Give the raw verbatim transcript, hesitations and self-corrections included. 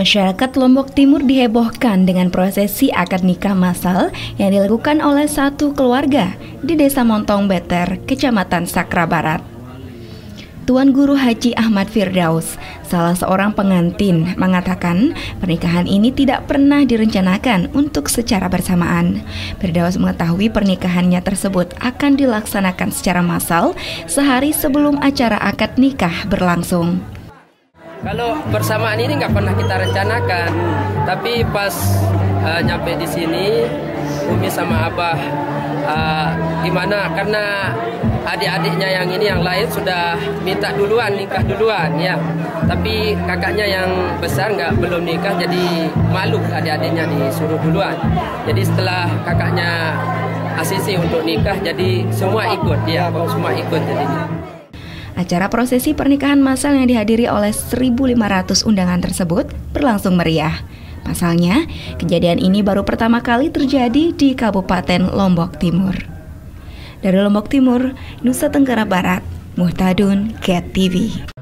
Masyarakat Lombok Timur dihebohkan dengan prosesi akad nikah massal yang dilakukan oleh satu keluarga di Desa Montong Beter, Kecamatan Sakra Barat. Tuan Guru Haji Ahmad Firdaus, salah seorang pengantin, mengatakan pernikahan ini tidak pernah direncanakan untuk secara bersamaan. Firdaus mengetahui pernikahannya tersebut akan dilaksanakan secara massal sehari sebelum acara akad nikah berlangsung. Kalau bersamaan ini nggak pernah kita rencanakan, tapi pas uh, nyampe di sini, Umi sama Abah uh, gimana? Karena adik-adiknya yang ini yang lain sudah minta duluan, nikah duluan ya. Tapi kakaknya yang besar nggak belum nikah, jadi malu adik-adiknya disuruh duluan. Jadi setelah kakaknya asisi untuk nikah, jadi semua ikut ya, semua ikut jadinya. Acara prosesi pernikahan massal yang dihadiri oleh seribu lima ratus undangan tersebut berlangsung meriah. Pasalnya, kejadian ini baru pertama kali terjadi di Kabupaten Lombok Timur. Dari Lombok Timur, Nusa Tenggara Barat, Muhtadun, Ket T V.